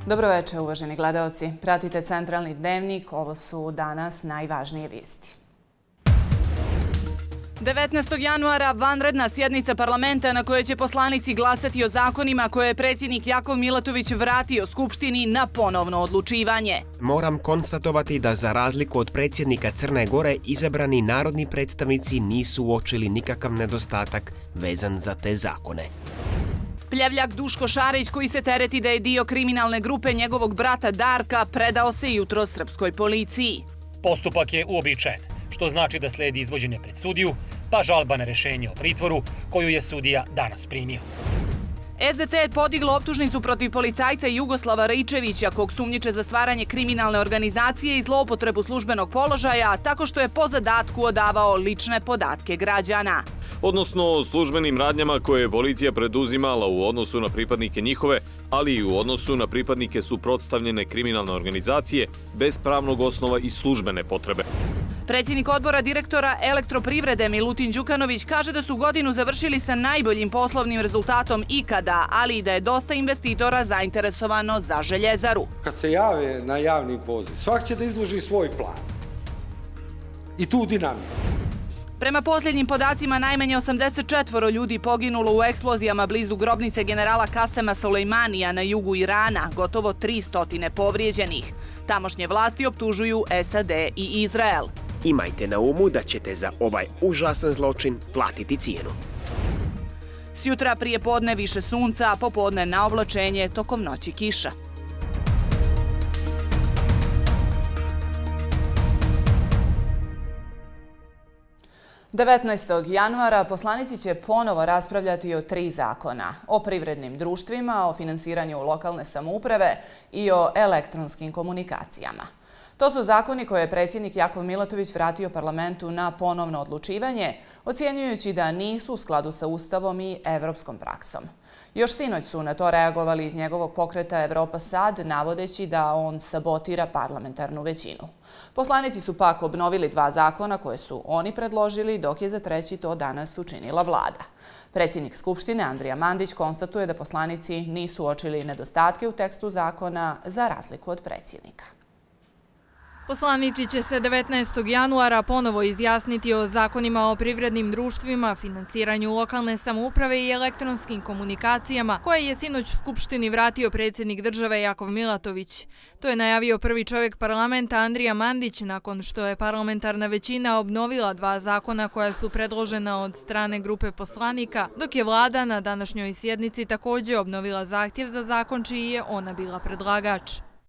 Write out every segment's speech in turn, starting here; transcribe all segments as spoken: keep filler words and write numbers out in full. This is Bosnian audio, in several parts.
Dobroveče, uvaženi gledaoci. Pratite Centralni dnevnik. Ovo su danas najvažnije vijesti. devetnaestog januara vanredna sjednica parlamenta na kojoj će poslanici glasati o zakonima koje je predsjednik Jakov Milatović vratio Skupštini na ponovno odlučivanje. Moram konstatovati da za razliku od predsjednika Crne Gore izabrani narodni predstavnici nisu uočili nikakav nedostatak vezan za te zakone. Pljevljak Duško Šarić, koji se tereti da je dio kriminalne grupe njegovog brata Darka, predao se jutro srpskoj policiji. Postupak je uobičajen, što znači da sledi izvođenje pred sudiju, pa žalba na rešenje o pritvoru koju je sudija danas primio. S D T je podiglo optužnicu protiv policajca Jugoslava Raičevića, kog sumnjiče za stvaranje kriminalne organizacije i zloupotrebu službenog položaja, tako što je po zadatku odavao lične podatke građana. Odnosno službenim radnjama koje je policija preduzimala u odnosu na pripadnike njihove, ali i u odnosu na pripadnike suprotstavljene kriminalne organizacije bez pravnog osnova i službene potrebe. Predsjednik odbora direktora Elektroprivrede Milutin Đukanović kaže da su godinu završili sa najboljim poslovnim rezultatom ikada, ali i da je dosta investitora zainteresovano za željezaru. Kad se jave na javni poziv, svak će da izloži svoj plan i tu dinamiku. Prema posljednjim podacima, najmanje osamdeset četvoro ljudi poginulo u eksplozijama blizu grobnice generala Kasema Sulejmanija na jugu Irana, gotovo tristo povrijeđenih. Tamošnje vlasti optužuju S A D i Izrael. Imajte na umu da ćete za ovaj užasan zločin platiti cijenu. Sjutra prije podne više sunca, a popodne na oblačenje, tokom noći kiša. devetnaestog januara poslanici će ponovo raspravljati o tri zakona. O privrednim društvima, o finansiranju lokalne samouprave i o elektronskim komunikacijama. To su zakoni koje je predsjednik Jakov Milatović vratio parlamentu na ponovno odlučivanje, ocjenjujući da nisu u skladu sa Ustavom i evropskom praksom. Još sinoć su na to reagovali iz njegovog pokreta Evropa Sad, navodeći da on sabotira parlamentarnu većinu. Poslanici su pak obnovili dva zakona koje su oni predložili, dok je za treći to danas učinila vlada. Predsjednik Skupštine Andrija Mandić konstatuje da poslanici nisu uočili nedostatke u tekstu zakona za razliku od predsjednika. Poslanici će se devetnaestog januara ponovo izjasniti o zakonima o privrednim društvima, finansiranju lokalne samouprave i elektronskim komunikacijama, koje je sinoć u Skupštini vratio predsjednik države Jakov Milatović. To je najavio prvi čovjek parlamenta Andrija Mandić nakon što je parlamentarna većina obnovila dva zakona koja su predložena od strane grupe poslanika, dok je vlada na današnjoj sjednici također obnovila zahtjev za zakon čiji je ona bila predlagač.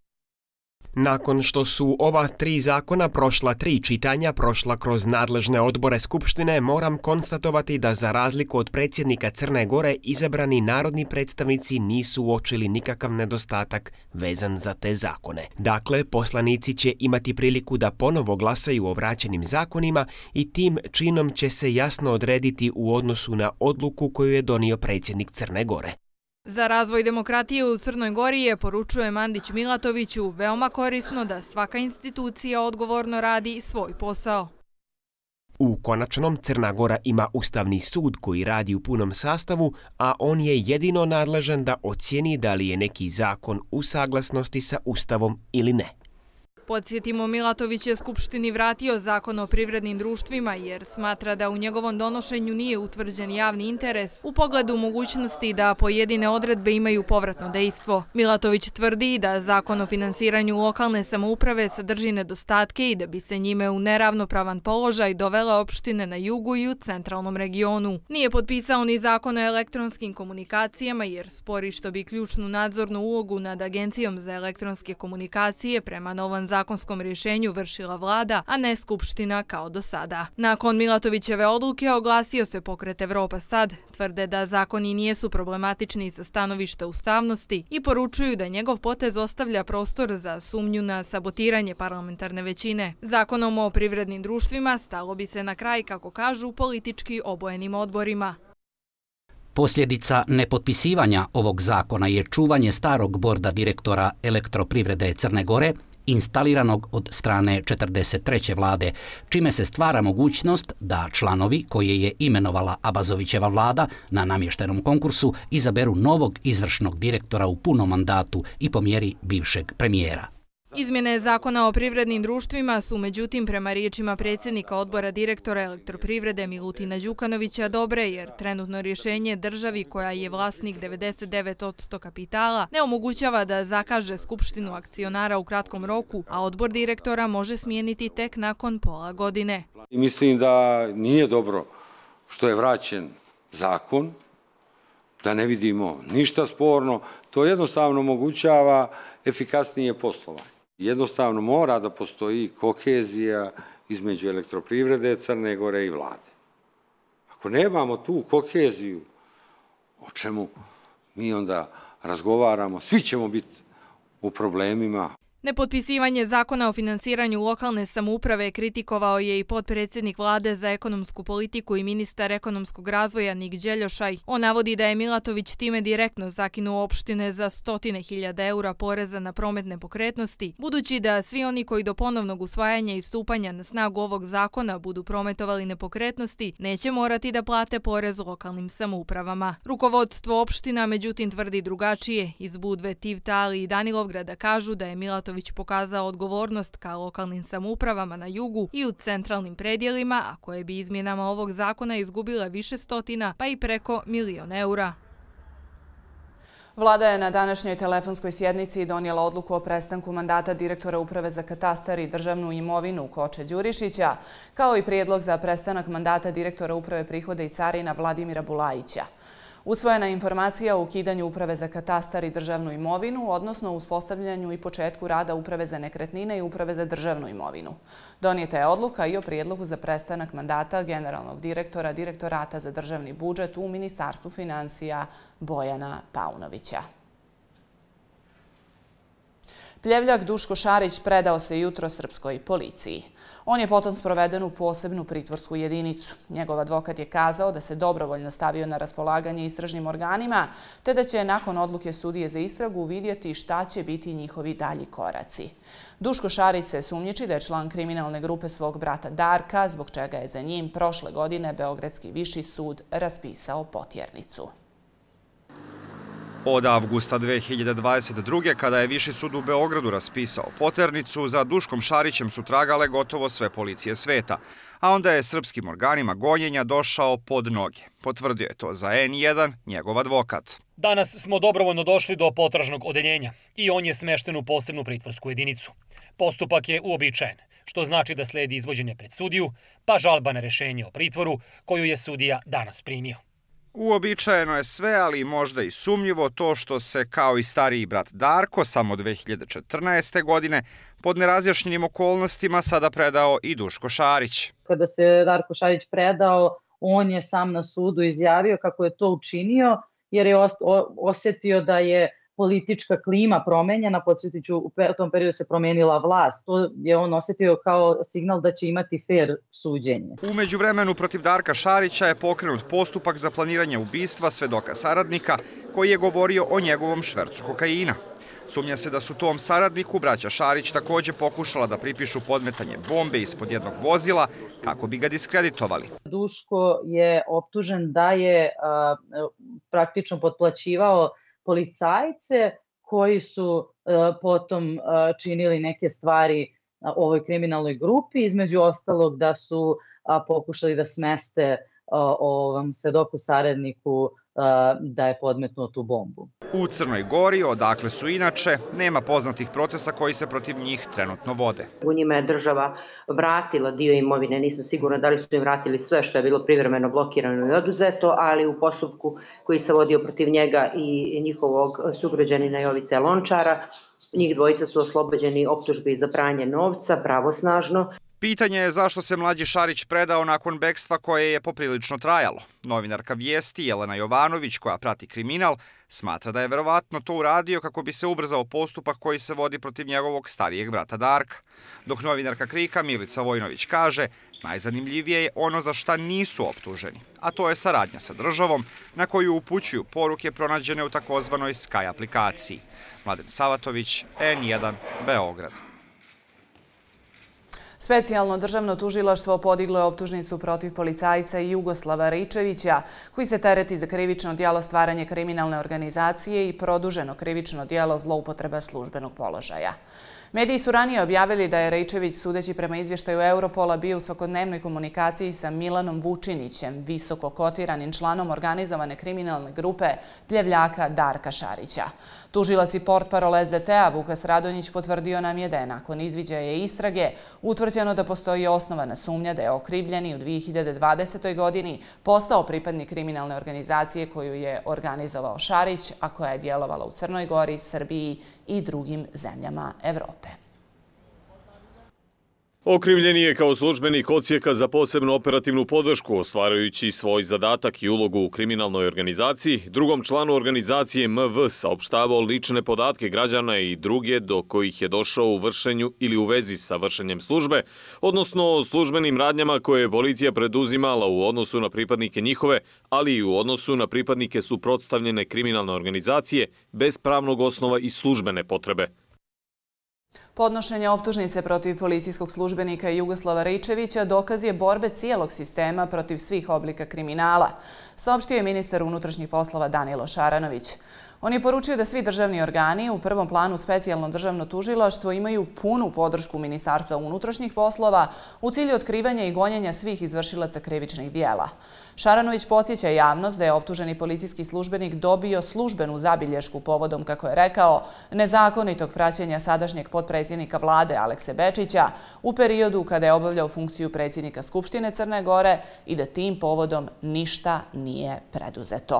Nakon što su ova tri zakona prošla tri čitanja, prošla kroz nadležne odbore Skupštine, moram konstatovati da za razliku od predsjednika Crne Gore izabrani narodni predstavnici nisu uočili nikakav nedostatak vezan za te zakone. Dakle, poslanici će imati priliku da ponovo glasaju o vraćenim zakonima i tim činom će se jasno odrediti u odnosu na odluku koju je donio predsjednik Crne Gore. Za razvoj demokratije u Crnoj Gori je, poručuje Mandić Milatoviću, veoma korisno da svaka institucija odgovorno radi svoj posao. U konačnom, Crna Gora ima Ustavni sud koji radi u punom sastavu, a on je jedino nadležan da ocijeni da li je neki zakon u saglasnosti sa Ustavom ili ne. Podsjetimo, Milatović je Skupštini vratio zakon o privrednim društvima jer smatra da u njegovom donošenju nije utvrđen javni interes u pogledu mogućnosti da pojedine odredbe imaju povratno dejstvo. Milatović tvrdi da zakon o finansiranju lokalne samouprave sadrži nedostatke i da bi se njime u neravnopravan položaj dovele opštine na jugu i u centralnom regionu. Nije potpisao ni zakon o elektronskim komunikacijama jer spori što bi ključnu nadzornu ulogu nad Agencijom za elektronske komunikacije prema novom zakonskom rješenju vršila vlada, a ne Skupština kao do sada. Nakon Milatovićeve odluke oglasio se pokret Evropa Sad, tvrde da zakoni nijesu problematični sa stanovišta ustavnosti i poručuju da njegov potez ostavlja prostor za sumnju na sabotiranje parlamentarne većine. Zakonom o privrednim društvima stalo bi se na kraj, kako kažu, politički obojenim odborima. Posljedica nepotpisivanja ovog zakona je čuvanje starog borda direktora Elektroprivrede Crne Gore instaliranog od strane četrdeset treće vlade, čime se stvara mogućnost da članovi koje je imenovala Abazovićeva vlada na namještenom konkursu izaberu novog izvršnog direktora u punom mandatu i po mjeri bivšeg premijera. Izmjene zakona o privrednim društvima su, međutim, prema riječima predsjednika odbora direktora Elektroprivrede Milutina Đukanovića dobre, jer trenutno rješenje državi koja je vlasnik devedeset devet posto kapitala ne omogućava da zakaže skupštinu akcionara u kratkom roku, a odbor direktora može smijeniti tek nakon pola godine. Mislim da nije dobro što je vraćen zakon, da ne vidimo ništa sporno, to jednostavno omogućava efikasnije poslovanje. Jednostavno mora da postoji kohezija između Elektroprivrede, Crne Gore i vlade. Ako nemamo tu koheziju, o čemu mi onda razgovaramo, svi ćemo biti u problemima. Nepotpisivanje zakona o finansiranju lokalne samouprave kritikovao je i potpredsjednik vlade za ekonomsku politiku i ministar ekonomskog razvoja Nik Đeljošaj. On navodi da je Milatović time direktno zakinuo opštine za stotine hiljada eura poreza na prometne pokretnosti, budući da svi oni koji do ponovnog usvajanja i stupanja na snagu ovog zakona budu prometovali nepokretnosti, neće morati da plate porez lokalnim samoupravama. Rukovodstvo opština, međutim, tvrdi drugačije. Iz Budve, Tivta, ali i Danilovgrada kažu da je Milatović pokazao odgovornost ka lokalnim samoupravama na jugu i u centralnim predjelima, a koje bi izmjenama ovog zakona izgubila više stotina, pa i preko milion eura. Vlada je na današnjoj telefonskoj sjednici donijela odluku o prestanku mandata direktora Uprave za katastar i državnu imovinu Koče Đurišića, kao i prijedlog za prestanak mandata direktora Uprave prihoda i carina Vladimira Bulajića. Usvojena je informacija o ukidanju Uprave za katastar i državnu imovinu, odnosno uspostavljanju i početku rada Uprave za nekretnine i Uprave za državnu imovinu. Donijeta je odluka i o prijedlogu za prestanak mandata generalnog direktora Direktorata za državni budžet u Ministarstvu financija Bojana Paunovića. Pljevljak Duško Šarić predao se jutro srpskoj policiji. On je potom sproveden u posebnu pritvorsku jedinicu. Njegov advokat je kazao da se dobrovoljno stavio na raspolaganje istražnim organima, te da će nakon odluke sudije za istragu vidjeti šta će biti njihovi dalji koraci. Duško Šarić se sumnjiči da je član kriminalne grupe svog brata Darka, zbog čega je za njim prošle godine Beogradski viši sud raspisao potjernicu. Od avgusta dve hiljade dvadeset druge. kada je Viši sud u Beogradu raspisao poternicu, za Duškom Šarićem su tragale gotovo sve policije sveta, a onda je srpskim organima gonjenja došao pod noge. Potvrdio je to za en jedan njegov advokat. Danas smo dobrovoljno došli do potražnog odeljenja i on je smešten u posebnu pritvorsku jedinicu. Postupak je uobičajen, što znači da sledi izvođenje pred sudiju, pa žalba na rešenje o pritvoru koju je sudija danas primio. Uobičajeno je sve, ali možda i sumnjivo to što se, kao i stariji brat Darko, samo dve hiljade četrnaeste. godine, pod nerazjašnjenim okolnostima sada predao i Duško Šarić. Kada se Darko Šarić predao, on je sam na sudu izjavio kako je to učinio, jer je osjetio da je politička klima promenjena, podsjetiću, u tom periodu se promenila vlast. To je on osjetio kao signal da će imati fair suđenje. U međuvremenu protiv Darka Šarića je pokrenut postupak za planiranje ubistva svedoka saradnika koji je govorio o njegovom švercu kokaina. Sumnja se da su tom saradniku braća Šarić također pokušala da pripišu podmetanje bombe ispod jednog vozila kako bi ga diskreditovali. Duško je optužen da je a, praktično potplaćivao policajce koji su a, potom a, činili neke stvari a, ovoj kriminalnoj grupi, između ostalog da su a, pokušali da smeste a, ovom svedoku saradniku a, da je podmetnuo tu bombu. U Crnoj Gori, odakle su inače, nema poznatih procesa koji se protiv njih trenutno vode. U njima je država vratila dio imovine, nisam sigurna da li su im vratili sve što je bilo privremeno blokirano i oduzeto, ali u postupku koji se vodio protiv njega i njihovog sugrađanina Jovice Lončara, njih dvojica su oslobođeni optužbi za pranje novca pravosnažno. Pitanje je zašto se mlađi Šarić predao nakon bekstva koje je poprilično trajalo. Novinarka Vijesti Jelena Jovanović, koja prati kriminal, smatra da je verovatno to uradio kako bi se ubrzao postupak koji se vodi protiv njegovog starijeg brata Darka. Dok novinarka Krika Milica Vojnović kaže, najzanimljivije je ono za šta nisu optuženi, a to je saradnja sa državom na koju upućuju poruke pronađene u takozvanoj Sky aplikaciji. Mladen Savatović, en jedan, Beograd. Specijalno državno tužilaštvo podiglo je optužnicu protiv policajca Jugoslava Ričevića, koji se tereti za krivično djelo stvaranje kriminalne organizacije i produženo krivično djelo zloupotreba službenog položaja. Mediji su ranije objavili da je Ričević, sudeći prema izvještaju Europola, bio u svakodnevnoj komunikaciji sa Milanom Vučinićem, visoko kotiranim članom organizovane kriminalne grupe pljevljaka Darka Šarića. Tužilac i portparol S D T-a Vukas Radonjić potvrdio nam je da je nakon izviđaja istrage utvrđeno da postoji osnovana sumnja da je okrivljeni u dvije hiljade dvadesetoj. godini postao pripadnik kriminalne organizacije koju je organizovao Šarić, a koja je djelovala u Crnoj Gori, Srbiji i drugim zemljama Evrope. Okrivljeni je kao službenik odsjeka za posebnu operativnu podršku, ostvarujući svoj zadatak i ulogu u kriminalnoj organizaciji, drugom članu organizacije M V saopštavao lične podatke građana i druge do kojih je došao u vršenju ili u vezi sa vršenjem službe, odnosno o službenim radnjama koje je policija preduzimala u odnosu na pripadnike njihove, ali i u odnosu na pripadnike suprotstavljene kriminalne organizacije bez pravnog osnova i službene potrebe. Podnošenje optužnice protiv policijskog službenika Jugoslava Ričevića dokaz je borbe cijelog sistema protiv svih oblika kriminala, saopštio je ministar unutrašnjih poslova Danilo Šaranović. On je poručio da svi državni organi, u prvom planu specijalno državno tužilaštvo, imaju punu podršku Ministarstva unutrašnjih poslova u cilju otkrivanja i gonjenja svih izvršilaca krivičnih dijela. Šaranović podsjeća javnost da je optuženi policijski službenik dobio službenu zabilješku povodom, kako je rekao, nezakonitog praćenja sadašnjeg potpredsjednika vlade Alekse Bečića u periodu kada je obavljao funkciju predsjednika Skupštine Crne Gore i da tim povodom ništa nije preduzeto.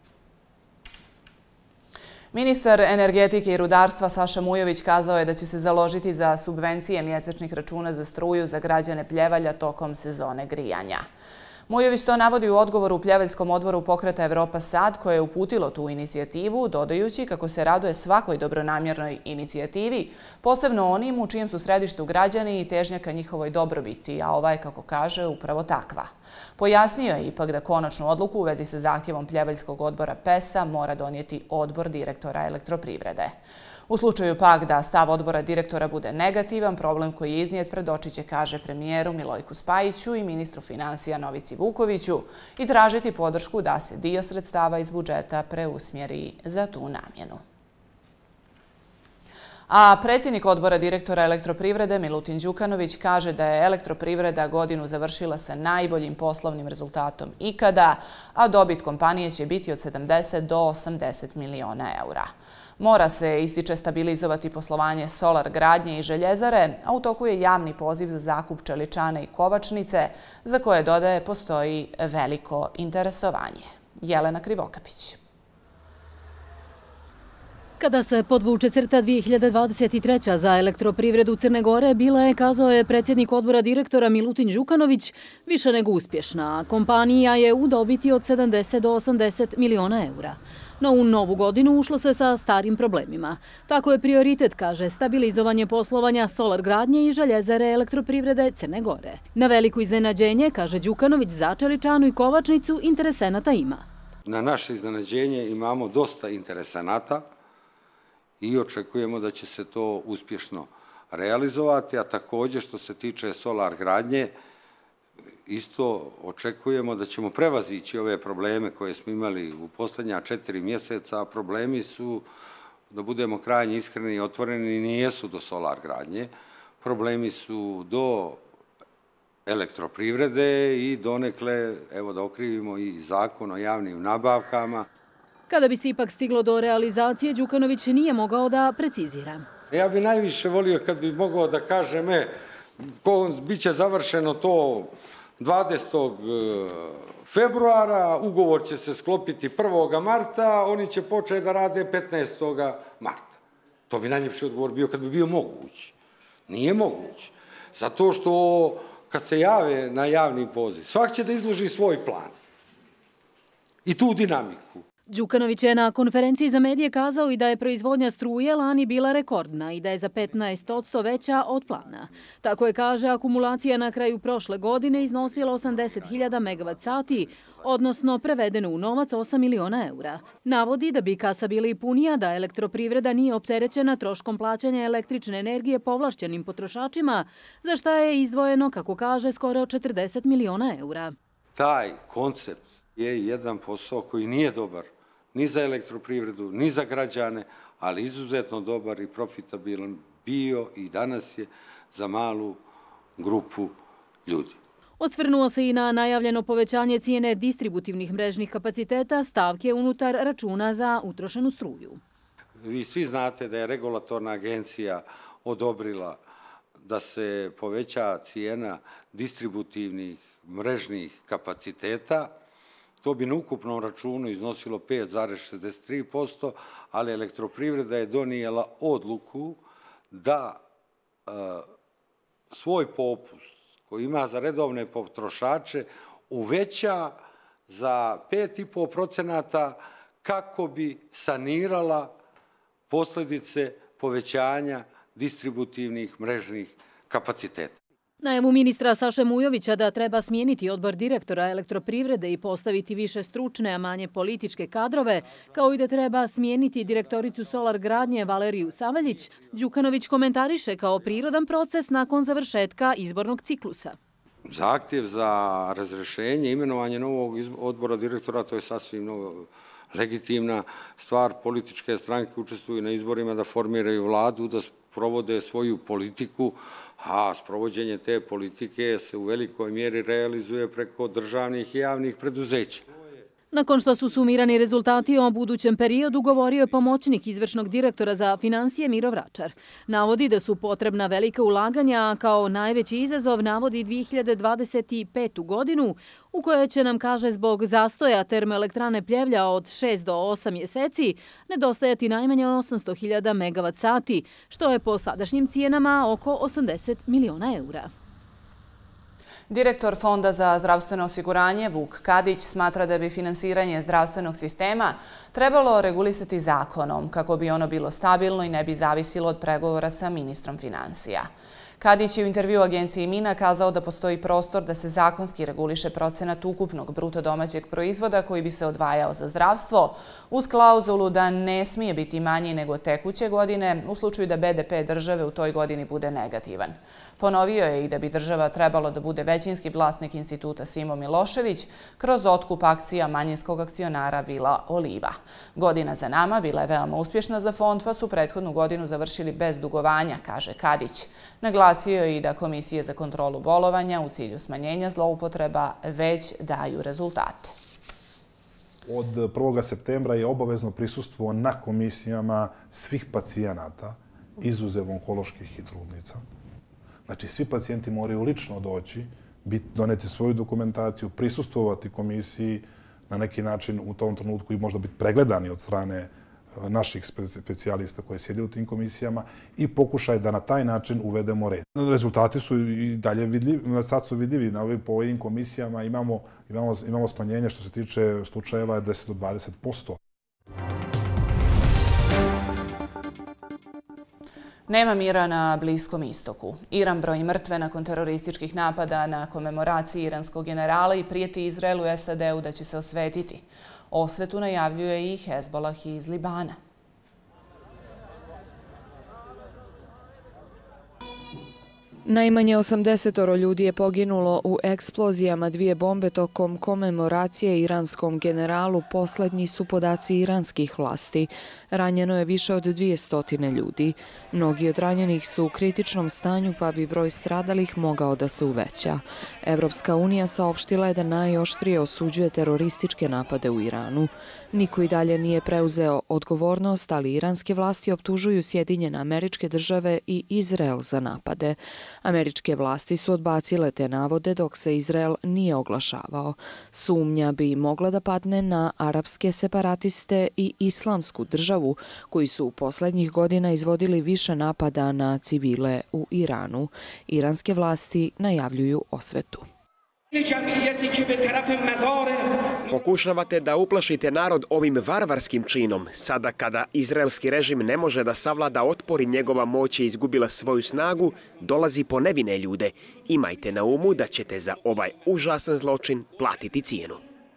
Ministar energetike i rudarstva Saša Mujović kazao je da će se založiti za subvencije mjesečnih računa za struju za građane Pljevalja tokom sezone grijanja. Mujović to navodi u odgovoru u Pljevaljskom odboru Pokreta Evropa Sad, koje je uputilo tu inicijativu, dodajući kako se raduje svakoj dobronamjernoj inicijativi, posebno onim u čijem su središtu građani i težnja ka njihovoj dobrobiti, a ova je, kako kaže, upravo takva. Pojasnio je ipak da konačnu odluku u vezi sa zahtjevom Pljevaljskog odbora P E S A mora donijeti odbor direktora Elektroprivrede. U slučaju pak da stav odbora direktora bude negativan, problem koji je iznijet predočit će, kaže premijeru Milojku Spajiću i ministru financija Novici Vukoviću, i tražiti podršku da se dio sredstava iz budžeta preusmjeri za tu namjenu. A predsjednik odbora direktora Elektroprivrede Milutin Đukanović kaže da je Elektroprivreda godinu završila sa najboljim poslovnim rezultatom ikada, a dobit kompanije će biti od sedamdeset do osamdeset miliona eura. Mora se, ističe, stabilizovati poslovanje Solar gradnje i Željezare, a u toku je javni poziv za zakup čeličane i kovačnice, za koje, dodaje, postoji veliko interesovanje. Jelena Krivokapić. Kada se podvuče crta dvije hiljade dvadeset treća. za Elektroprivredu Crne Gore, bila je, kazao je predsjednik odbora direktora Milutin Đukanović, više nego uspješna. Kompanija je u dobiti od sedamdeset do osamdeset miliona eura. No u novu godinu ušlo se sa starim problemima. Tako je prioritet, kaže, stabilizovanje poslovanja Solar gradnje i Željezare Elektroprivrede Crne Gore. Na veliko iznenađenje, kaže Đukanović, za čeličanu i kovačnicu interesenata ima. Na naše iznenađenje imamo dosta interesenata i očekujemo da će se to uspješno realizovati, a također što se tiče Solar gradnje, isto očekujemo da ćemo prevazići ove probleme koje smo imali u posljednja četiri mjeseca. Problemi su, da budemo krajnje iskreni i otvoreni, nijesu do Solar gradnje. Problemi su do Elektroprivrede i donekle, evo da okrivimo, i zakon o javnim nabavkama. Kada bi se ipak stiglo do realizacije, Đukanović nije mogao da precizira. Ja bi najviše volio kad bi mogao da kažem, e, bit će završeno to dvadesetog februara, ugovor će se sklopiti prvog marta, oni će početi da rade petnaestog marta. To bi najljepši odgovor bio kad bi bio moguć. Nije moguć. Zato što kad se jave na javni poziv, svak će da izloži svoj plan i tu dinamiku. Đukanović je na konferenciji za medije kazao i da je proizvodnja struje lani bila rekordna i da je za petnaest posto veća od plana. Tako je, kaže, akumulacija na kraju prošle godine iznosila osamdeset hiljada megavat sati, odnosno prevedeno u novac osam miliona eura. Navodi da bi kasa bila i punija, da elektroprivreda nije opterećena troškom plaćanja električne energije povlašćenim potrošačima, za šta je izdvojeno, kako kaže, skoro četrdeset miliona eura. Taj koncept je jedan posao koji nije dobar ni za elektroprivredu, ni za građane, ali izuzetno dobar i profitabilan bio i danas je za malu grupu ljudi. Osvrnuo se i na najavljeno povećanje cijene distributivnih mrežnih kapaciteta, stavke unutar računa za utrošenu struju. Vi svi znate da je regulatorna agencija odobrila da se poveća cijena distributivnih mrežnih kapaciteta. To bi na ukupnom računu iznosilo pet zarez šezdeset tri posto, ali elektroprivreda je donijela odluku da e, svoj popust koji ima za redovne potrošače uveća za pet i po procenata kako bi sanirala posljedice povećanja distributivnih mrežnih kapaciteta. Najavu ministra Saše Mujovića da treba smijeniti odbor direktora elektroprivrede i postaviti više stručne, a manje političke kadrove, kao i da treba smijeniti direktoricu Solar gradnje Valeriju Saveljić, Đukanović komentariše kao prirodan proces nakon završetka izbornog ciklusa. Zahtjev za razrešenje, imenovanje novog odbora direktora, to je sasvim novo, legitimna stvar. Političke stranke učestvuju na izborima da formiraju vladu, da provode svoju politiku, a sprovođenje te politike se u velikoj mjeri realizuje preko državnih i javnih preduzeća. Nakon što su sumirani rezultati o budućem periodu, govorio je pomoćnik izvršnog direktora za finansije Miro Vračar. Navodi da su potrebna velika ulaganja, a kao najveći izazov navodi dvije hiljade dvadeset petu godinu, u kojoj će, nam kaže, zbog zastoja termoelektrane Pljevlja od šest do osam mjeseci nedostajati najmanje osamsto hiljada megavat sati, što je po sadašnjim cijenama oko osamdeset miliona eura. Direktor Fonda za zdravstveno osiguranje Vuk Kadić smatra da bi finansiranje zdravstvenog sistema trebalo regulisati zakonom kako bi ono bilo stabilno i ne bi zavisilo od pregovora sa ministrom finansija. Kadić je u intervju agenciji Mina kazao da postoji prostor da se zakonski reguliše procenat ukupnog bruto domaćeg proizvoda koji bi se odvajao za zdravstvo, uz klauzulu da ne smije biti manji nego tekuće godine u slučaju da be de pe države u toj godini bude negativan. Ponovio je i da bi država trebalo da bude većinski vlasnik instituta Simo Milošević kroz otkup akcija manjinskog akcionara Vila Oliva. Godina za nama bila je veoma uspješna za fond, pa su prethodnu godinu završili bez dugovanja, kaže Kadić. Naglasio je i da Komisije za kontrolu bolovanja u cilju smanjenja zloupotreba već daju rezultate. Od prvog septembra je obavezno prisustvo na komisijama svih pacijenata, izuzev onkoloških i trudnica. Znači, svi pacijenti moraju lično doći, doneti svoju dokumentaciju, prisustvovati komisiji na neki način u tom trenutku i možda biti pregledani od strane naših specijalista koji sjede u tim komisijama i pokušaj da na taj način uvedemo red. Rezultati su i dalje vidljivi, sad su vidljivi na ovim po ovim komisijama. Imamo, imamo, imamo smanjenje što se tiče slučajeva deset do dvadeset posto. Nema mira na Bliskom istoku. Iran broji mrtve nakon terorističkih napada na komemoraciji iranskog generala i prijeti Izraelu i es a de u da će se osvetiti. Osvetu najavljuje i Hezbolah iz Libana. Najmanje osamdesetoro ljudi je poginulo u eksplozijama dvije bombe tokom komemoracije iranskom generalu, poslednji su podaci iranskih vlasti. Ranjeno je više od dvjesto ljudi. Mnogi od ranjenih su u kritičnom stanju, pa bi broj stradalih mogao da se uveća. Evropska unija saopštila je da najoštrije osuđuje terorističke napade u Iranu. Niko i dalje nije preuzeo odgovornost, ali iranske vlasti optužuju Sjedinjene Američke Države i Izrael za napade. Američke vlasti su odbacile te navode dok se Izrael nije oglašavao. Sumnja bi mogla da padne na arapske separatiste i islamsku državu, koji su u poslednjih godina izvodili više napada na civile u Iranu. Iranske vlasti najavljuju osvetu. Pokušavate da uplašite narod ovim varvarskim činom, sada kada izraelski režim ne može da savlada otpor i njegova moć je izgubila svoju snagu, dolazi po nevine ljude. Imajte na umu da ćete za ovaj užasan zločin platiti cijenu.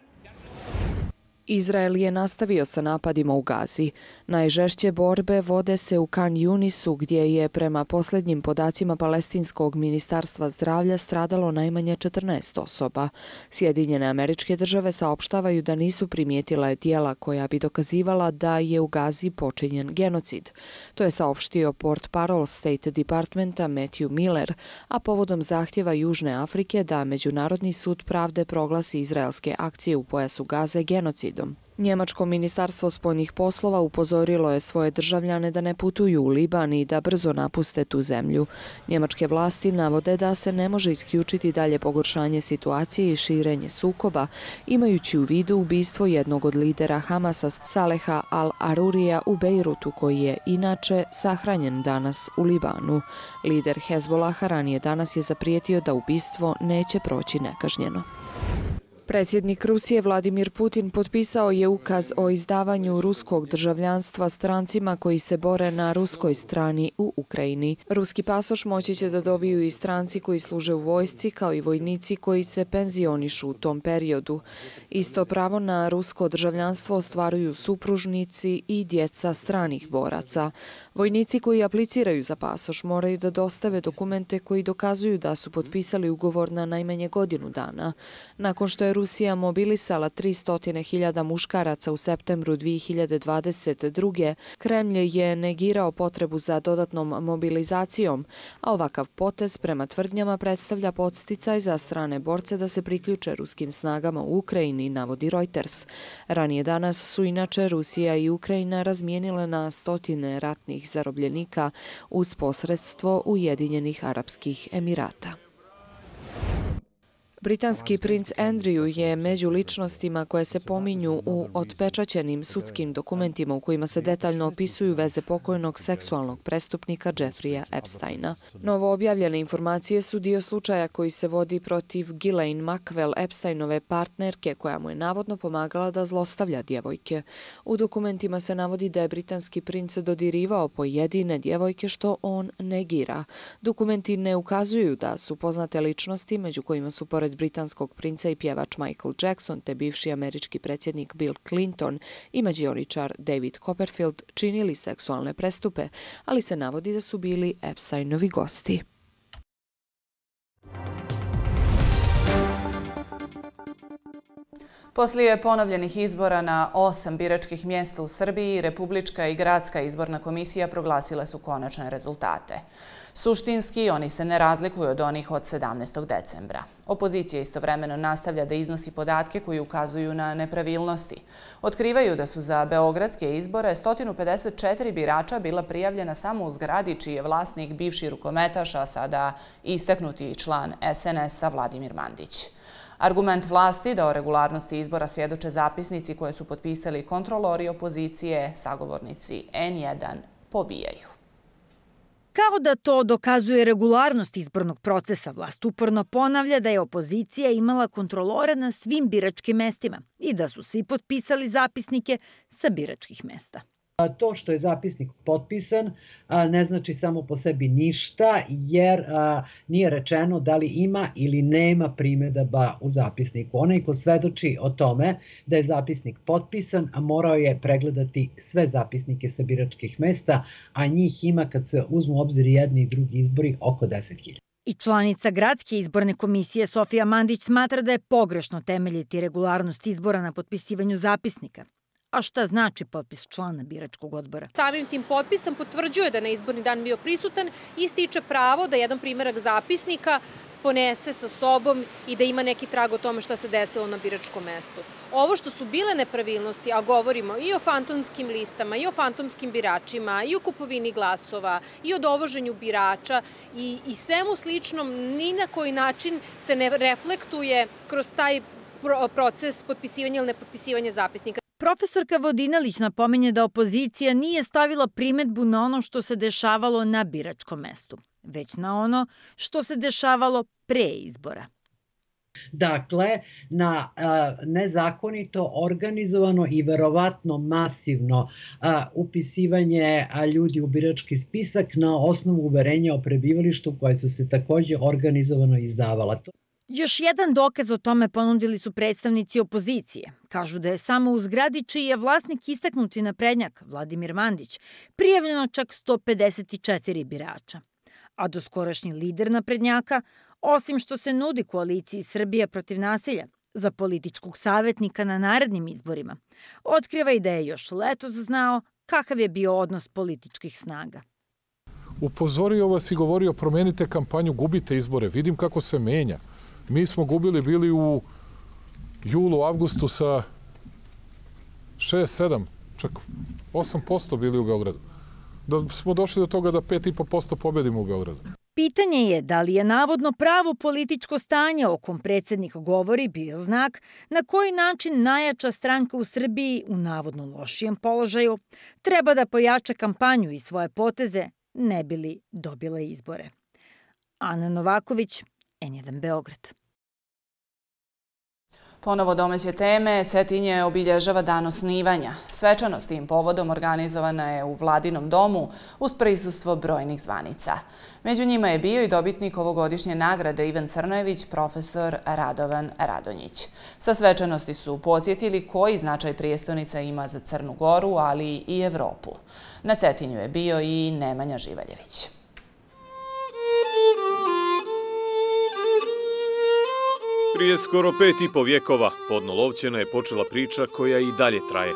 Izrael je nastavio sa napadima u Gazi. Najžešće borbe vode se u Kan Yunisu, gdje je prema posljednjim podacima Palestinskog ministarstva zdravlja stradalo najmanje četrnaest osoba. Sjedinjene Američke Države saopštavaju da nisu primijetile djela koja bi dokazivala da je u Gazi počinjen genocid. To je saopštio portparol State Departmenta Matthew Miller, a povodom zahtjeva Južne Afrike da Međunarodni sud pravde proglasi izraelske akcije u pojasu Gaze genocidom. Njemačko ministarstvo spoljnih poslova upozorilo je svoje državljane da ne putuju u Liban i da brzo napuste tu zemlju. Njemačke vlasti navode da se ne može isključiti dalje pogoršanje situacije i širenje sukoba, imajući u vidu ubistvo jednog od lidera Hamasa Saleha al-Arurija u Bejrutu, koji je inače sahranjen danas u Libanu. Lider Hezbolaha ranije danas je zaprijetio da ubistvo neće proći nekažnjeno. Predsjednik Rusije Vladimir Putin potpisao je ukaz o izdavanju ruskog državljanstva strancima koji se bore na ruskoj strani u Ukrajini. Ruski pasoš moći će da dobiju i stranci koji služe u vojsci, kao i vojnici koji se penzionišu u tom periodu. Isto pravo na rusko državljanstvo ostvaruju supružnici i djeca stranih boraca. Vojnici koji apliciraju za pasoš moraju da dostave dokumente koji dokazuju da su potpisali ugovor na najmanje godinu dana. Nakon što je Rusija mobilisala tristo hiljada muškaraca u septembru dvije hiljade dvadeset druge. Kremlj je negirao potrebu za dodatnom mobilizacijom, a ovakav potez prema tvrdnjama predstavlja podsticaj za strane borce da se priključe ruskim snagama u Ukrajini, navodi Reuters. Ranije danas su inače Rusija i Ukrajina razmijenile na stotine ratnih zarobljenika uz posredstvo Ujedinjenih Arapskih Emirata. Britanski princ Andrew je među ličnostima koje se pominju u otpečaćenim sudskim dokumentima u kojima se detaljno opisuju veze pokojnog seksualnog prestupnika Jeffreya Epsteina. Novo objavljene informacije su dio slučaja koji se vodi protiv Ghislaine Maxwell, Epsteinove partnerke, koja mu je navodno pomagala da zlostavlja djevojke. U dokumentima se navodi da je britanski princ dodirivao pojedine djevojke, što on negira. Dokumenti ne ukazuju da su poznate ličnosti, među kojima su pored britanskog princa i pjevač Michael Jackson te bivši američki predsjednik Bill Clinton i mađioničar David Copperfield činili seksualne prestupe, ali se navodi da su bili Epsteinovi gosti. Poslije ponovljenih izbora na osam biračkih mjesta u Srbiji, Republička i Gradska izborna komisija proglasile su konačne rezultate. Suštinski, oni se ne razlikuju od onih od sedamnaestog decembra. Opozicija istovremeno nastavlja da iznosi podatke koji ukazuju na nepravilnosti. Otkrivaju da su za beogradske izbore sto pedeset četiri birača bila prijavljena samo u zgradi čiji je vlasnik bivši rukometaš, a sada istaknuti član es en es a Vladimir Mandić. Argument vlasti da o regularnosti izbora svjedoče zapisnici koje su potpisali kontrolori opozicije, sagovornici en jedan pobijaju. Kao da to dokazuje regularnost izbornog procesa, vlast uporno ponavlja da je opozicija imala kontrolore na svim biračkim mestima i da su svi potpisali zapisnike sa biračkih mesta. To što je zapisnik potpisan ne znači samo po sebi ništa, jer nije rečeno da li ima ili nema primjedaba u zapisniku. Onaj ko svedoči o tome da je zapisnik potpisan, a morao je pregledati sve zapisnike sa biračkih mesta, a njih ima, kad se uzmu u obzir jedni i drugi izbori, oko deset hiljada. I članica Gradske izborne komisije Sofija Mandić smatra da je pogrešno temeljiti regularnost izbora na potpisivanju zapisnika. A šta znači potpis člana biračkog odbora? Samim tim potpisom potvrđuje da je na izborni dan bio prisutan i stiče pravo da jedan primjerak zapisnika ponese sa sobom i da ima neki trag o tome šta se desilo na biračkom mestu. Ovo što su bile nepravilnosti, a govorimo i o fantomskim listama, i o fantomskim biračima, i o kupovini glasova, i o dovoženju birača i, i svemu sličnom, ni na koji način se ne reflektuje kroz taj proces potpisivanja ili nepotpisivanja zapisnika. Profesorka Vodinelić napominje da opozicija nije stavila primedbu na ono što se dešavalo na biračkom mestu, već na ono što se dešavalo pre izbora. Dakle, na nezakonito, organizovano i verovatno masivno upisivanje ljudi u birački spisak na osnovu uverenja o prebivalištu koje su se takođe organizovano izdavala. Još jedan dokaz o tome ponudili su predstavnici opozicije. Kažu da je samo u zgradi čiji je vlasnik istaknuti naprednjak, Vladimir Mandić, prijavljeno čak sto pedeset četiri birača. A doskorašnji lider naprednjaka, osim što se nudi koaliciji Srbija protiv nasilja za političkog savjetnika na narednim izborima, otkriva i da je još letos znao kakav je bio odnos političkih snaga. Upozorio vas i govorio promenite kampanju, gubite izbore, vidim kako se menja. Mi smo gubili, bili u julu, avgustu sa šest, sedam, čak osam posto bili u Beogradu. Da smo došli do toga da pet i po posto pobedimo u Beogradu. Pitanje je da li je navodno pravo političko stanje o kom predsjednik govori bio znak na koji način najjača stranka u Srbiji u navodno lošijem položaju treba da pojača kampanju i svoje poteze ne bi li dobila izbore. Ana Novaković, N jedan Beograd. Ponovo domaće teme, Cetinje obilježava dan osnivanja. Svečanost tim povodom organizovana je u Vladinom domu uz prisustvo brojnih zvanica. Među njima je bio i dobitnik ovogodišnje nagrade Ivan Crnojević, profesor Radovan Radonjić. Sa svečanosti su podsjetili koji značaj prijestonica ima za Crnu Goru, ali i Evropu. Na Cetinju je bio i Nemanja Živaljević. Prije skoro pet i po vjekova Podnolovćena je počela priča koja i dalje traje.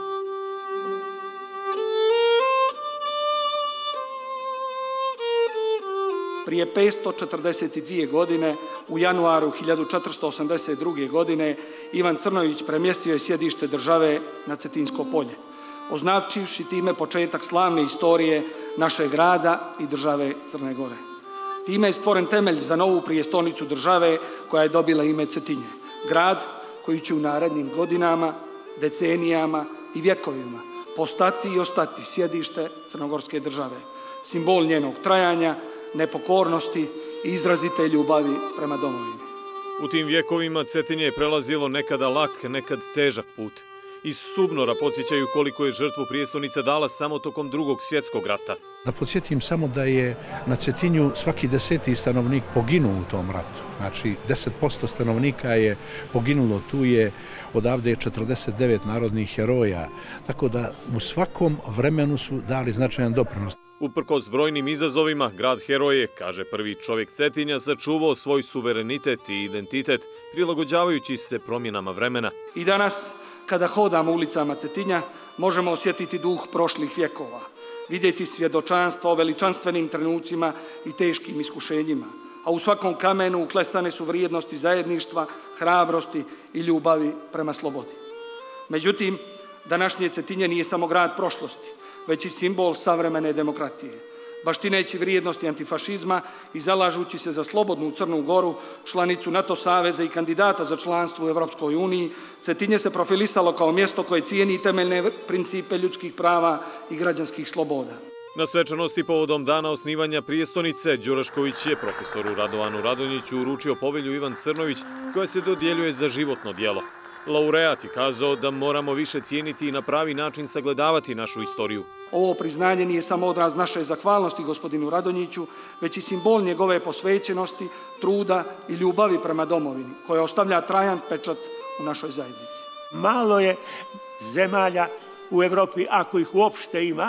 Prije petsto četrdeset dvije godine, u januaru hiljadu četiristo osamdeset druge. godine, Ivan Crnojević premjestio je sjedište države na Cetinsko polje, označivši time početak slavne istorije našeg grada i države Crne Gore. Time je stvoren temelj za novu prijestolnicu države koja je dobila ime Cetinje. Grad koji će u narednim godinama, decenijama i vjekovima postati i ostati sjedište crnogorske države. Simbol njenog trajanja, nepokornosti i izrazite ljubavi prema domovini. U tim vjekovima Cetinje je prelazilo nekada lak, nekad težak put. Iz Subnora podsjećaju koliko je žrtvu prijestolnica dala samo tokom drugog svjetskog rata. Da podsjetim samo da je na Cetinju svaki deseti stanovnik poginuo u tom ratu. Znači, deset posto stanovnika je poginulo, tu je odavde je četrdeset devet narodnih heroja, tako da u svakom vremenu su dali značajan doprinos. Uprkos brojnim izazovima, grad heroje, kaže prvi čovjek Cetinja, sačuvao svoj suverenitet i identitet, prilagođavajući se promjenama vremena. I danas, kada hodamo ulicama Cetinja, možemo osjetiti duh prošlih vjekova, vidjeti svjedočanstva o veličanstvenim trenucima i teškim iskušenjima, a u svakom kamenu uklesane su vrijednosti zajedništva, hrabrosti i ljubavi prema slobodi. Međutim, današnje Cetinje nije samo grad prošlosti, već i simbol savremene demokratije. Baštineći vrijednosti antifašizma i zalažući se za slobodnu Crnu Goru, članicu NATO saveza i kandidata za članstvo u Evropskoj uniji, Cetinje se profilisalo kao mjesto koje cijeni temeljne principe ljudskih prava i građanskih sloboda. Na svečanosti povodom dana osnivanja prijestolnice, Đurašković je profesoru Radovanu Radonjiću uručio povelju Ivan Crnojević, koja se dodjeljuje za životno djelo. Laureat je kazao da moramo više cijeniti i na pravi način sagledavati našu istoriju. Ovo priznanje nije samo odraz naše zahvalnosti gospodinu Radonjiću, već i simbol njegove posvećenosti, truda i ljubavi prema domovini, koja ostavlja trajan pečat u našoj zajednici. Malo je zemalja u Evropi, ako ih uopšte ima,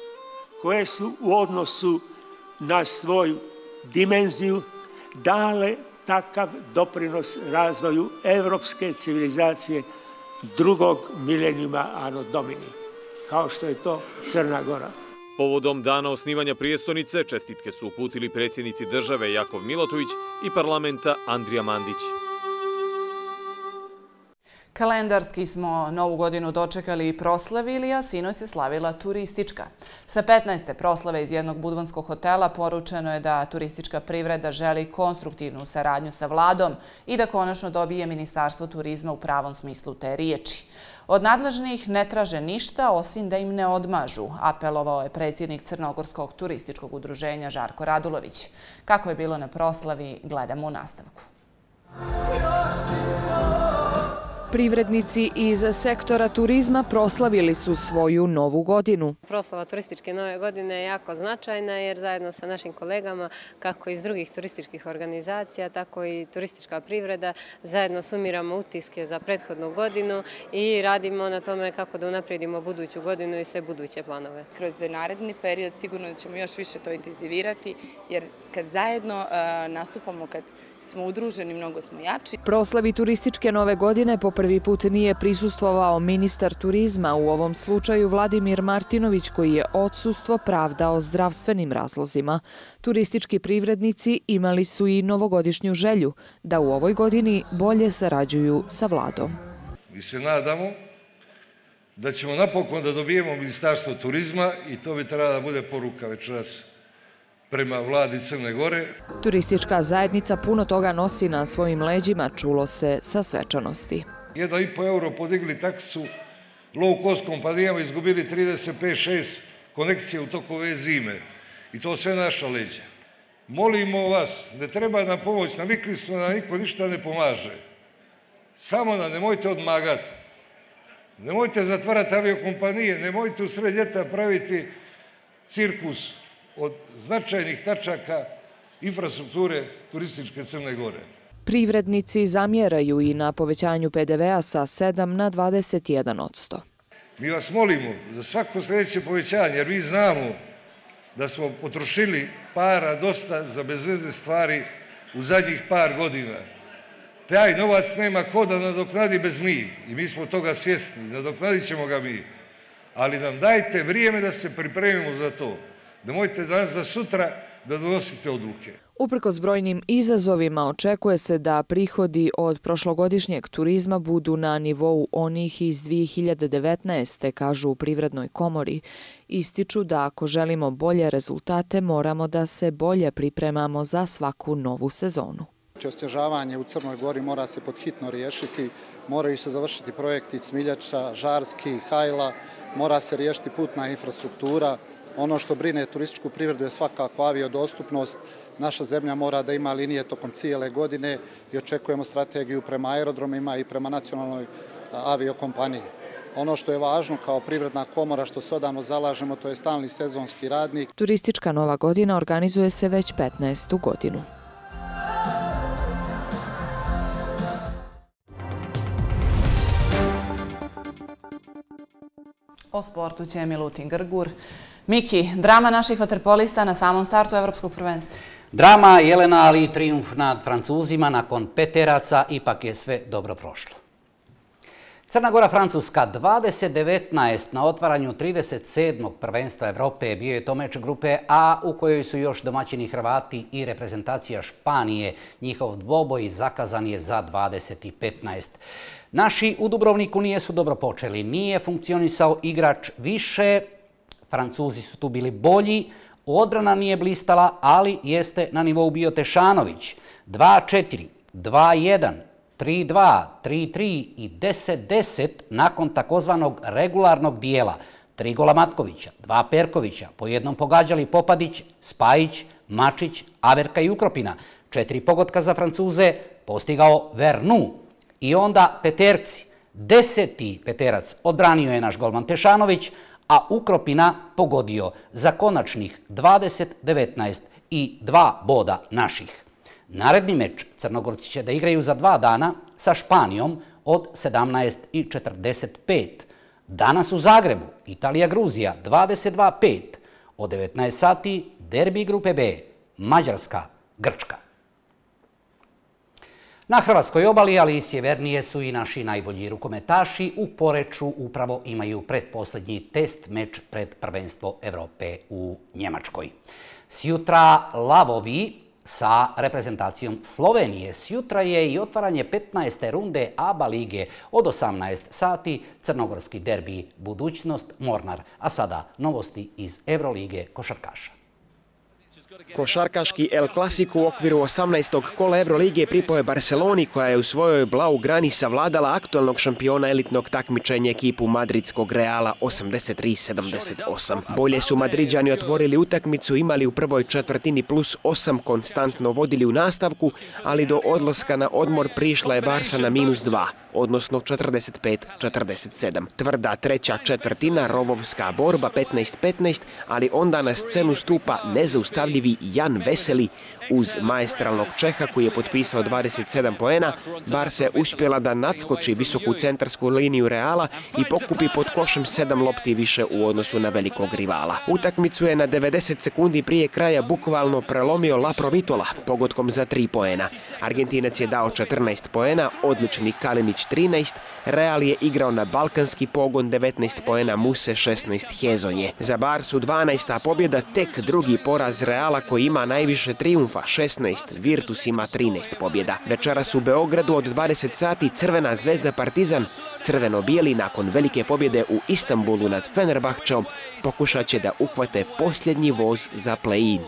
koje su u odnosu na svoju dimenziju dale takav doprinos razvoju evropske civilizacije drugog milenijuma Anno Domini, kao što je to Crna Gora. Povodom dana osnivanja prijestolnice čestitke su uputili predsjednici države Jakov Milatović i parlamenta Andrija Mandić. Kalendarski smo novu godinu dočekali i proslavili, a sinoć se slavila turistička. Sa petnaeste proslave iz jednog budvanskog hotela poručeno je da turistička privreda želi konstruktivnu saradnju sa vladom i da konačno dobije Ministarstvo turizma u pravom smislu te riječi. Od nadležnih ne traže ništa, osim da im ne odmažu, apelovao je predsjednik Crnogorskog turističkog udruženja Žarko Radulović. Kako je bilo na proslavi, gledamo u nastavku. Privrednici iz sektora turizma proslavili su svoju novu godinu. Proslava turističke nove godine je jako značajna jer zajedno sa našim kolegama, kako iz drugih turističkih organizacija, tako i turistička privreda, zajedno sumiramo utiske za prethodnu godinu i radimo na tome kako da unaprijedimo buduću godinu i sve buduće planove. Kroz naredni period sigurno da ćemo još više to intenzivirati jer kad zajedno nastupamo, kad smo udruženi, mnogo smo jači. Proslavi turističke nove godine po prvi put nije prisustvovao ministar turizma, u ovom slučaju Vladimir Martinović, koji je odsustvo pravdao zdravstvenim razlozima. Turistički privrednici imali su i novogodišnju želju da u ovoj godini bolje sarađuju sa vladom. Mi se nadamo da ćemo napokon da dobijemo Ministarstvo turizma i to bi trebala da bude poruka večeras prema vladi Crne Gore. Turistička zajednica puno toga nosi na svojim leđima, čulo se sa svečanosti. jedan i po euro podigli taksu, low cost kompanijama izgubili trideset pet šest konekcije u toku ove zime. I to sve naša leđa. Molimo vas, ne treba nam pomoć, navikli smo da niko ništa ne pomaže. Samo nam nemojte odmagati. Nemojte zatvarati aviokompanije, nemojte u sred ljeta praviti cirkus od značajnih tačaka infrastrukture turističke Crne Gore. Privrednici zamjeraju i na povećanju pe de vea sa sedam na dvadeset jedan odsto. Mi vas molimo za svako sljedeće povećanje, jer mi znamo da smo potrošili para dosta za bezvezne stvari u zadnjih par godina. Taj novac nema ko da nadoknadi bez mi i mi smo toga svjesni, nadoknadit ćemo ga mi. Ali nam dajte vrijeme da se pripremimo za to. Nemojte danas za sutra da donosite odluke. Uprkos brojnim izazovima očekuje se da prihodi od prošlogodišnjeg turizma budu na nivou onih iz dvije hiljade devetnaeste. kažu u Privrednoj komori. Ističu da ako želimo bolje rezultate, moramo da se bolje pripremamo za svaku novu sezonu. Osvježavanje u Crnoj Gori mora se podhitno riješiti, moraju se završiti projekti Cmiljača, Žarski, Hajla, mora se riješiti putna infrastruktura. Ono što brine turističku privredu je svakako aviodostupnost. Naša zemlja mora da ima linije tokom cijele godine i očekujemo strategiju prema aerodromima i prema nacionalnoj aviokompaniji. Ono što je važno kao Privredna komora, što se odavno zalažemo, to je stalni sezonski radnik. Turistička nova godina organizuje se već petnaestu godinu. O sportu će Milutin Grgur. Miki, drama naših vaterpolista na samom startu Evropskog prvenstva. Drama, Jelena, ali i trijumf nad Francuzima nakon peteraca, ipak je sve dobro prošlo. Crna Gora-Francuska dvadeset devetnaest na otvaranju trideset sedmog prvenstva Evrope bio je to meč grupe A u kojoj su još domaćini Hrvati i reprezentacija Španije. Njihov dvoboj zakazan je za dvadeset petnaest. Naši u Dubrovniku nijesu dobro počeli, nije funkcionisao igrač više, Francuzi su tu bili bolji, odbrana nije blistala, ali jeste na nivou bio Tešanović. dva četiri, dva jedan, tri dva, tri tri i deset deset nakon takozvanog regularnog dijela. Tri gola Matkovića, dva Perkovića, po jednom pogađali Popadić, Spajić, Mačić, Averka i Ukropina. Četiri pogotka za Francuze postigao Vernu. I onda peterci. Deseti peterac odbranio je naš golman Tešanović, a Ukropina pogodio za konačnih dvadeset devetnaest i dva boda naših. Naredni meč Crnogorci će da igraju za dva dana sa Španijom od sedamnaest i četrdeset pet. Danas u Zagrebu Italija-Gruzija dvadeset dva pet. Od devetnaest sati derbi grupe B Mađarska-Grčka. Na Hrvatskoj obali, ali i sjevernije su i naši najbolji rukometaši. U Poreču upravo imaju pretposlednji test meč pred prvenstvo Evrope u Njemačkoj. Sjutra lavovi sa reprezentacijom Slovenije. Sjutra je i otvaranje petnaeste runde A B A lige od osamnaest sati. Crnogorski derbi Budućnost Mornar. A sada novosti iz Evrolige košarkaša. Košarkaški El Clasico u okviru osamnaestog kola Evrolige pripao je Barceloni, koja je u svojoj blau grani savladala aktualnog šampiona elitnog takmičenja ekipu madridskog Reala osamdeset tri sedamdeset osam. Bolje su Madriđani otvorili utakmicu, imali u prvoj četvrtini plus osam, konstantno vodili u nastavku, ali do odlaska na odmor prišla je Barsa na minus dva, odnosno četrdeset pet četrdeset sedam. Tvrda treća četvrtina, rovovska borba petnaest petnaest, ali onda na scenu stupa nezaustavljivi Jan Veseli. Uz maestralnog Čeha koji je potpisao dvadeset sedam poena, Barsa je uspjela da nadskoči visoku centarsku liniju Reala i pokupi pod košem sedam lopti više u odnosu na velikog rivala. Utakmicu je na devedeset sekundi prije kraja bukvalno prelomio La Provitola pogodkom za tri poena. Argentinac je dao četrnaest poena, odlični Kalinić trinaest, Real je igrao na balkanski pogon devetnaest poena, Muse šesnaest, Hezonje. Za Barsu dvanaesta pobjeda, tek drugi poraz Reala koji ima najviše trijumfa, šesnaest, Virtus ima trinaest pobjeda. Večeras u Beogradu od dvadeset sati Crvena zvezda Partizan, crveno-bijeli nakon velike pobjede u Istanbulu nad Fenerbahčeom pokušat će da uhvate posljednji voz za play-in.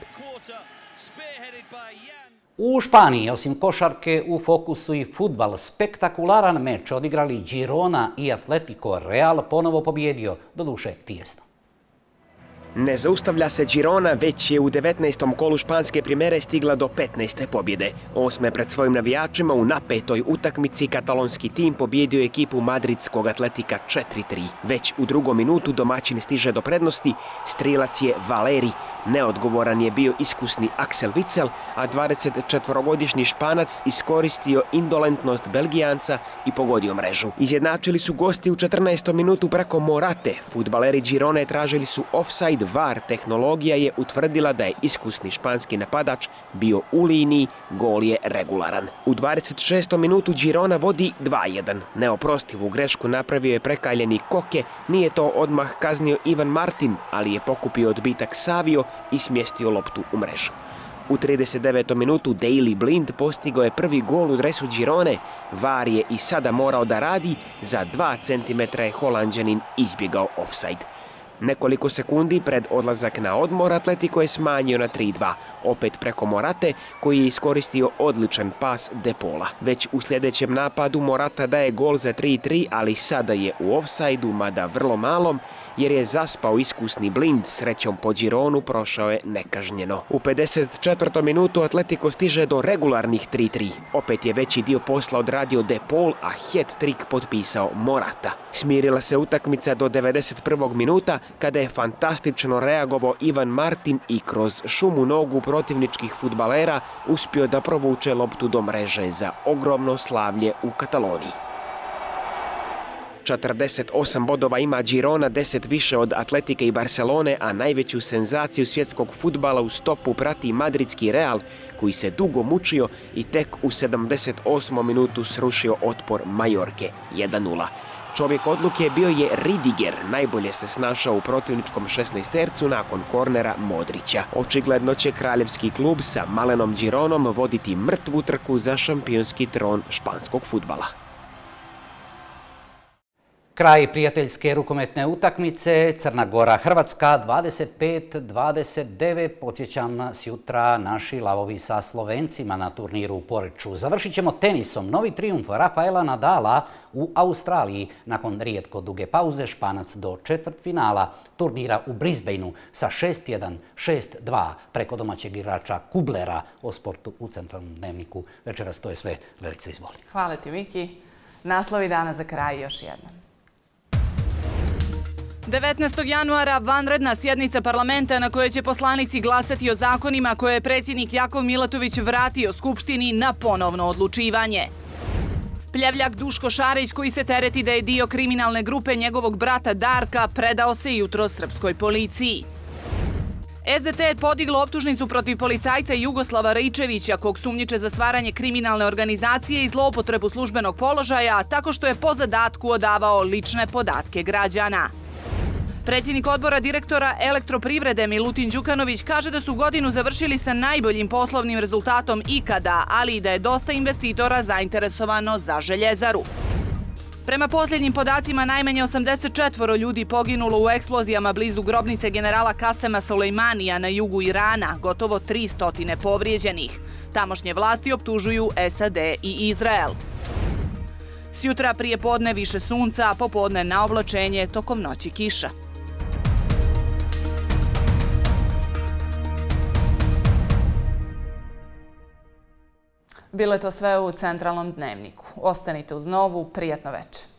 U Španiji, osim košarke, u fokusu i fudbal. Spektakularan meč odigrali Girona i Atletico. Real ponovo pobjedio, doduše tijesno. Ne zaustavlja se Girona, već je u devetnaestom kolu španske primere stigla do petnaeste pobjede. Osme pred svojim navijačima u napetoj utakmici katalonski tim pobjedio ekipu madridskog Atletika četiri tri. Već u drugom minutu domaćin stiže do prednosti, strilac je Valeri. Neodgovoran je bio iskusni Axel Witsel, a dvadesetčetvorogodišnji Španac iskoristio indolentnost Belgijanca i pogodio mrežu. Izjednačili su gosti u četrnaestom minutu preko Morate. Fudbaleri Girone tražili su offside. V A R tehnologija je utvrdila da je iskusni španski napadač bio u liniji, gol je regularan. U dvadeset šestom minutu Girona vodi dva jedan. Neoprostivu grešku napravio je prekaljeni Koke, nije to odmah kaznio Ivan Martin, ali je pokupio odbitak Savio i smjestio loptu u mrežu. U trideset devetom minutu Daley Blind postigao je prvi gol u dresu Girone. V A R je i sada morao da radi, za dva centimetra je Holanđanin izbjegao ofsajd. Nekoliko sekundi pred odlazak na odmor Atletico je smanjio na tri dva, opet preko Morate koji je iskoristio odličan pas De Paula. Već u sljedećem napadu Morata daje gol za tri tri, ali sada je u ofsajdu, mada vrlo malom, jer je zaspao iskusni Blind. Srećom po Gironu prošao je nekažnjeno. U pedeset četvrtom minutu Atletico stiže do regularnih tri tri. Opet je veći dio posla odradio De Paul, a hat-trick potpisao Morata. Smirila se utakmica do devedeset prvog minuta, kada je fantastično reagovao Ivan Martin i kroz šumu nogu protivničkih fudbalera uspio da provuče loptu do mreže za ogromno slavlje u Kataloniji. četrdeset osam bodova ima Girona, deset više od Atletike i Barcelone, a najveću senzaciju svjetskog fudbala u stopu prati madridski Real, koji se dugo mučio i tek u sedamdeset osmom minutu srušio otpor Majorke jedan nula. Čovjek odluke bio je Ridiger, najbolje se snašao u protivničkom šesnaestercu nakon kornera Modrića. Očigledno će kraljevski klub sa malenom Gironom voditi mrtvu trku za šampionski tron španskog fudbala. Kraj prijateljske rukometne utakmice, Crna Gora Hrvatska dvadeset pet dvadeset devet. Podsjećam nas jutra naši lavovi sa Slovencima na turniru u Poreču. Završit ćemo tenisom. Novi trijumf Rafaela Nadala u Australiji. Nakon rijetko duge pauze Španac do četvrtfinala turnira u Brisbaneu sa šest jedan šest dva preko domaćeg igrača Kublera. O sportu u Centralnom dnevniku večeras to je sve. Lelica, izvoli. Hvala ti, Miki. Naslovi dana za kraj još jednom. devetnaestog januara vanredna sjednica parlamenta na kojoj će poslanici glasati o zakonima koje je predsjednik Jakov Milatović vratio Skupštini na ponovno odlučivanje. Pljevljak Duško Šarić, koji se tereti da je dio kriminalne grupe njegovog brata Darka, predao se jutro srpskoj policiji. S D T je podiglo optužnicu protiv policajca Jugoslava Raičevića, kog sumnjiče za stvaranje kriminalne organizacije i zloupotrebu službenog položaja, tako što je po zadatku odavao lične podatke građana. Predsjednik odbora direktora Elektroprivrede Milutin Đukanović kaže da su godinu završili sa najboljim poslovnim rezultatom ikada, ali i da je dosta investitora zainteresovano za Željezaru. Prema posljednjim podacima, najmanje osamdeset četvoro ljudi poginulo u eksplozijama blizu grobnice generala Kasema Sulejmanija na jugu Irana, gotovo tristo povrijeđenih. Tamošnje vlasti optužuju S A D i Izrael. Sjutra prije podne više sunca, a popodne na oblačenje, tokom noći kiša. Bilo je to sve u Centralnom dnevniku. Ostanite uz Novu, prijatno večer.